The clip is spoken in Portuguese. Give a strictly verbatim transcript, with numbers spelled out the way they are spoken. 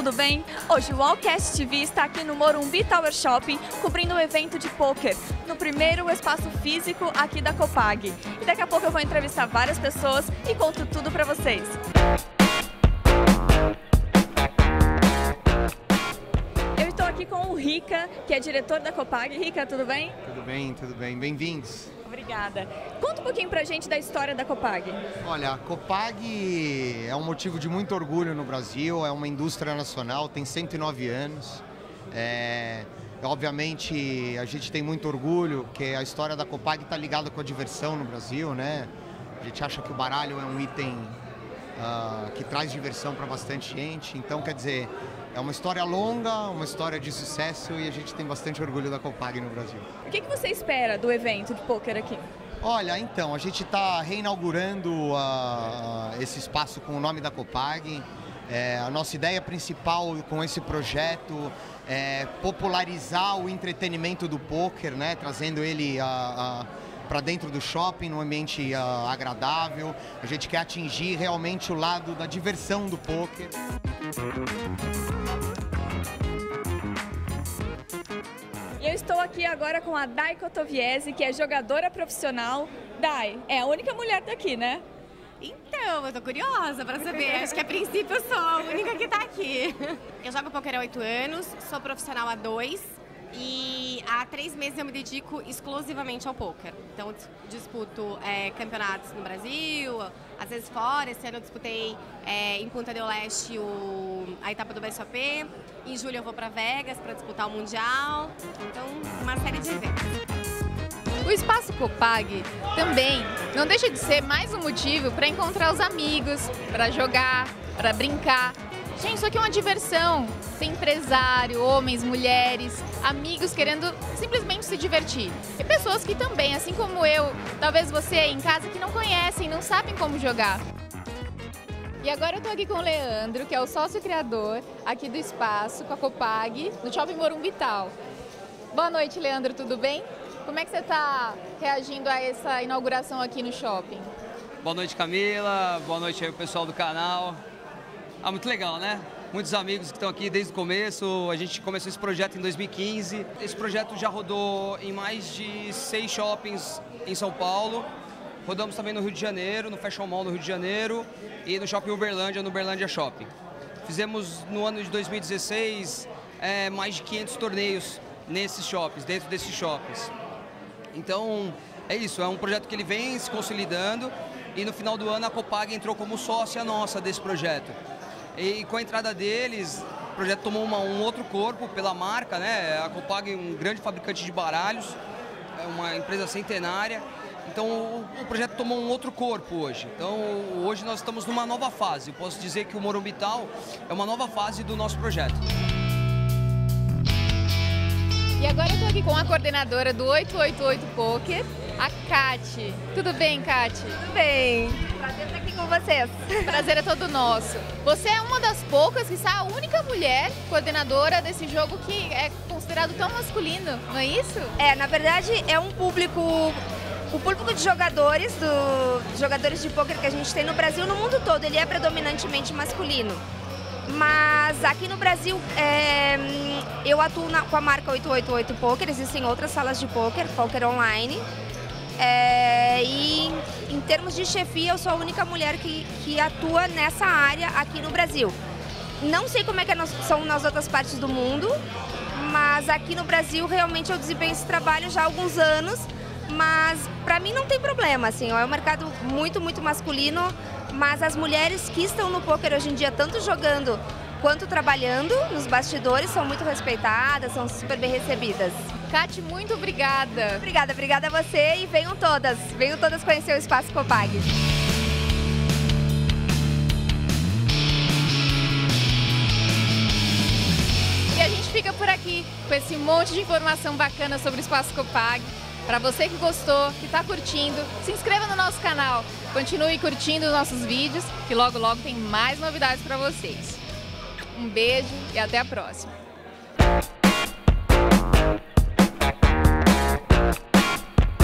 tudo bem? Hoje o Allcast T V está aqui no Morumbi Tower Shopping, cobrindo o evento de pôquer, no primeiro espaço físico aqui da Copag. E daqui a pouco eu vou entrevistar várias pessoas e conto tudo para vocês. Eu estou aqui com o Rica, que é diretor da Copag. Rica, tudo bem? Tudo bem, tudo bem. Bem-vindos. Obrigada. Conta um pouquinho pra gente da história da Copag. Olha, a Copag é um motivo de muito orgulho no Brasil, é uma indústria nacional, tem cento e nove anos. É, obviamente a gente tem muito orgulho que a história da Copag está ligada com a diversão no Brasil, né? A gente acha que o baralho é um item uh, que traz diversão para bastante gente, então quer dizer, é uma história longa, uma história de sucesso e a gente tem bastante orgulho da Copag no Brasil. O que, que você espera do evento de pôquer aqui? Olha, então, a gente está reinaugurando uh, esse espaço com o nome da Copag. É, a nossa ideia principal com esse projeto é popularizar o entretenimento do pôquer, né? Trazendo ele uh, uh, para dentro do shopping, num ambiente uh, agradável. A gente quer atingir realmente o lado da diversão do pôquer. Eu estou aqui agora com a Dai Cotoviese, que é jogadora profissional. Dai, é a única mulher daqui, né? Então, eu tô curiosa pra saber. Acho que a princípio eu sou a única que tá aqui. Eu jogo poker há oito anos, sou profissional há dois e há três meses eu me dedico exclusivamente ao poker. Então, eu disputo é, campeonatos no Brasil, às vezes fora. Esse ano eu disputei é, em Punta del Este o, a etapa do B S O P. Em julho eu vou para Vegas para disputar o Mundial. Então, uma série de eventos. O Espaço Copag também não deixa de ser mais um motivo para encontrar os amigos, para jogar, para brincar. Gente, isso aqui é uma diversão. Tem empresário, homens, mulheres, amigos querendo simplesmente se divertir. E pessoas que também, assim como eu, talvez você aí em casa, que não conhecem, não sabem como jogar. E agora eu tô aqui com o Leandro, que é o sócio criador aqui do espaço, com a Copag, no Shopping Morumbi Tal. Boa noite, Leandro, tudo bem? Como é que você está reagindo a essa inauguração aqui no shopping? Boa noite, Camila. Boa noite aí o pessoal do canal. Ah, muito legal, né? Muitos amigos que estão aqui desde o começo. A gente começou esse projeto em dois mil e quinze. Esse projeto já rodou em mais de seis shoppings em São Paulo. Rodamos também no Rio de Janeiro, no Fashion Mall no Rio de Janeiro e no Shopping Uberlândia, no Uberlândia Shopping. Fizemos no ano de dois mil e dezesseis é, mais de quinhentos torneios nesses shoppings, dentro desses shoppings. Então, é isso, é um projeto que ele vem se consolidando e no final do ano a Copag entrou como sócia nossa desse projeto. E com a entrada deles, o projeto tomou uma, um outro corpo pela marca, né? A Copag é um grande fabricante de baralhos, é uma empresa centenária. Então o, o projeto tomou um outro corpo hoje. Então hoje nós estamos numa nova fase. Eu posso dizer que o Morumbi Tal é uma nova fase do nosso projeto. E agora eu tô aqui com a coordenadora do oito oito oito Poker, a Kati. Tudo bem, Kati? Tudo bem. Prazer estar aqui com vocês. Prazer é todo nosso. Você é uma das poucas, que está a única mulher coordenadora desse jogo que é considerado tão masculino, não é isso? É, na verdade é um público, o público de jogadores, do, jogadores de poker que a gente tem no Brasil, no mundo todo, ele é predominantemente masculino. Mas aqui no Brasil, é, eu atuo na, com a marca oito oito oito Poker, existem outras salas de poker, poker online. É, e em termos de chefia, eu sou a única mulher que, que atua nessa área aqui no Brasil. Não sei como é que é, são nas outras partes do mundo, mas aqui no Brasil realmente eu desempenho esse trabalho já há alguns anos. Mas para mim não tem problema, assim, é um mercado muito, muito masculino, mas as mulheres que estão no poker hoje em dia, tanto jogando quanto trabalhando nos bastidores, são muito respeitadas, são super bem recebidas. Kati, muito obrigada. Obrigada, obrigada a você e venham todas, venham todas conhecer o Espaço Copag. E a gente fica por aqui com esse monte de informação bacana sobre o Espaço Copag. Para você que gostou, que está curtindo, se inscreva no nosso canal. Continue curtindo os nossos vídeos, que logo logo tem mais novidades para vocês. Um beijo e até a próxima.